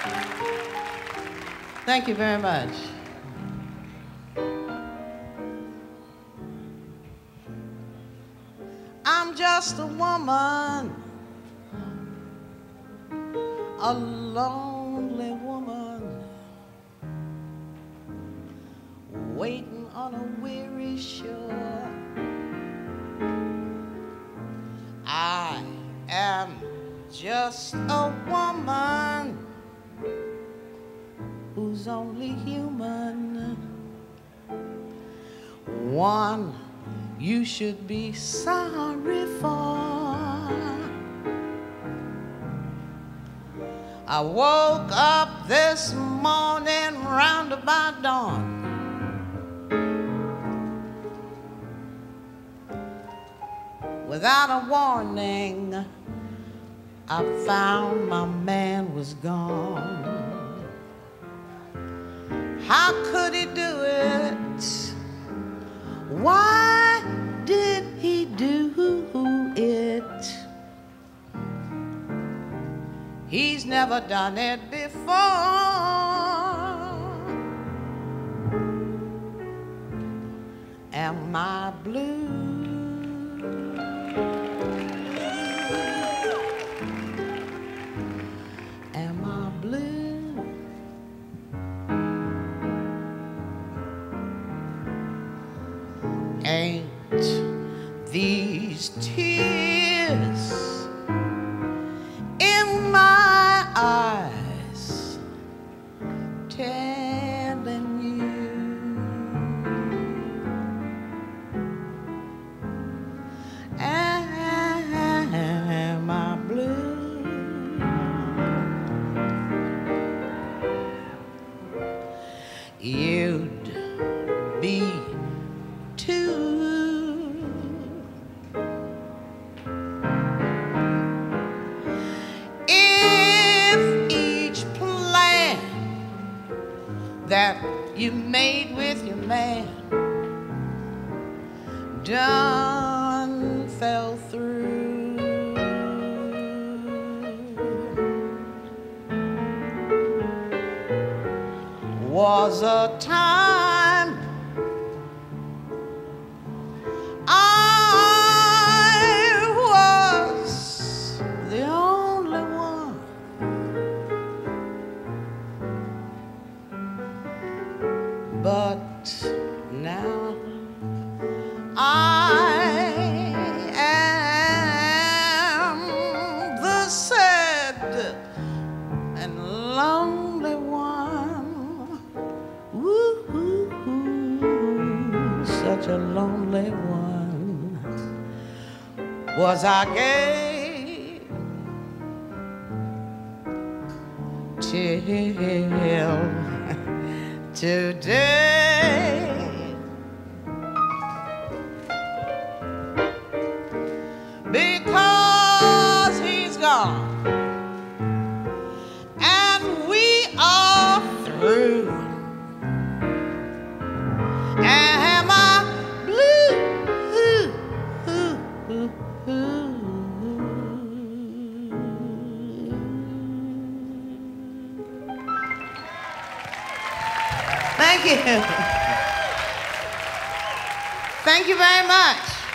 Thank you very much. I'm just a woman, a lonely woman, waiting on a weary shore. I am just a woman who's only human, one you should be sorry for. I woke up this morning round about dawn, without a warning. I found my man was gone. How could he do it? Why did he do it? He's never done it before. Am I blue? Am I blue? Ain't these tears in my eyes telling you am I blue? You'd be too if each plan that you made with your man done fell through. Was a time I was the only one, but now I am the sad and lonely one. Woo-hoo-hoo, such a lonely one. Was I gay till today? Because he's gone and we are through. Am I blue? Thank you. Thank you very much.